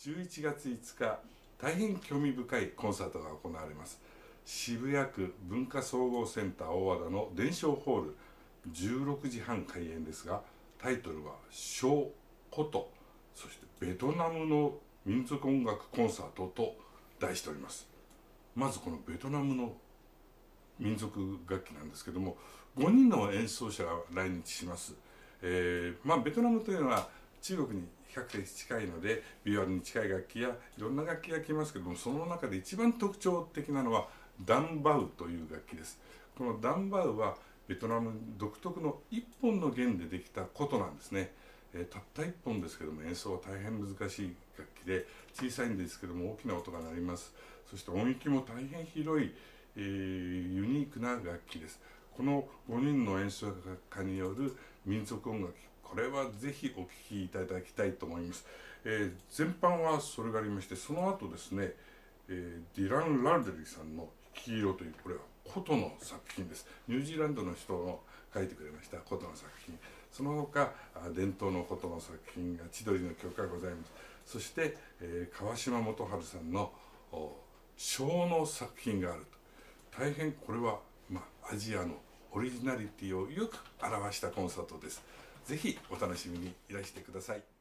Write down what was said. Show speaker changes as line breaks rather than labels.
11月5日、大変興味深いコンサートが行われます。渋谷区文化総合センター大和田の伝承ホール、16時半開演ですが、タイトルは小琴、そしてベトナムの民族音楽コンサートと題しております。まずこのベトナムの民族楽器なんですけども、5人の演奏者が来日します。ベトナムというのは中国に比較的近いので、ビオラに近い楽器やいろんな楽器が来ますけども、その中で一番特徴的なのはダンバウという楽器です。このダンバウはベトナム独特の1本の弦でできた琴なんですね。たった1本ですけども、演奏は大変難しい楽器で、小さいんですけども大きな音が鳴ります。そして音域も大変広い、ユニークな楽器です。この5人の演奏家による民族音楽、これはぜひお聴きいただきたいと思います。全般はそれがありまして、その後ですね、ディラン・ラルデリさんの「黄色」という、これは琴の作品です。ニュージーランドの人の書いてくれました琴の作品。その他伝統の琴の作品が千鳥の曲がございます。そして、川島元春さんの笙の作品があると。大変これは、アジアのオリジナリティをよく表したコンサートです。ぜひお楽しみにいらしてください。